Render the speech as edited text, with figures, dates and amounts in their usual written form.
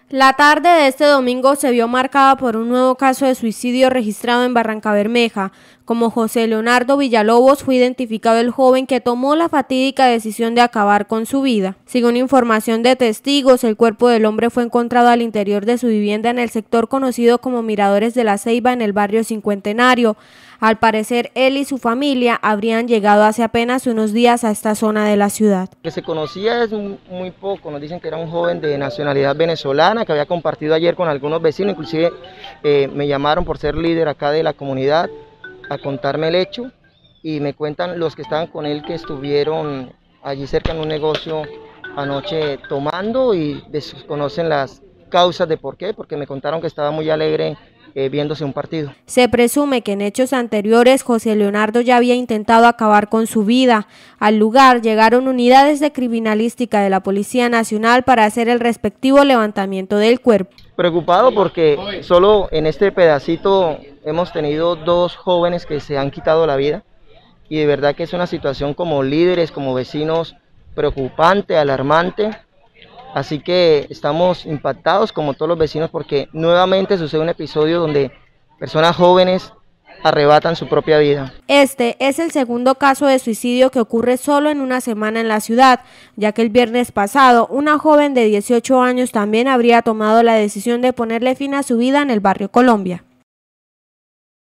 La tarde de este domingo se vio marcada por un nuevo caso de suicidio registrado en Barrancabermeja. Como José Leonardo Villalobos fue identificado el joven que tomó la fatídica decisión de acabar con su vida. Según información de testigos, el cuerpo del hombre fue encontrado al interior de su vivienda en el sector conocido como Miradores de la Ceiba, en el barrio Cincuentenario. Al parecer, él y su familia habrían llegado hace apenas unos días a esta zona de la ciudad. Que se conocía es muy poco, nos dicen que era un joven de nacionalidad venezolana que había compartido ayer con algunos vecinos, inclusive me llamaron por ser líder acá de la comunidad a contarme el hecho y me cuentan los que estaban con él que estuvieron allí cerca en un negocio anoche tomando y desconocen las causas de por qué, porque me contaron que estaba muy alegre viéndose un partido. Se presume que en hechos anteriores José Leonardo ya había intentado acabar con su vida. Al lugar llegaron unidades de criminalística de la Policía Nacional para hacer el respectivo levantamiento del cuerpo. Preocupado porque solo en este pedacito hemos tenido 2 jóvenes que se han quitado la vida y de verdad que es una situación como líderes, como vecinos, preocupante, alarmante. Así que estamos impactados como todos los vecinos porque nuevamente sucede un episodio donde personas jóvenes arrebatan su propia vida. Este es el segundo caso de suicidio que ocurre solo en una semana en la ciudad, ya que el viernes pasado una joven de 18 años también habría tomado la decisión de ponerle fin a su vida en el barrio Colombia.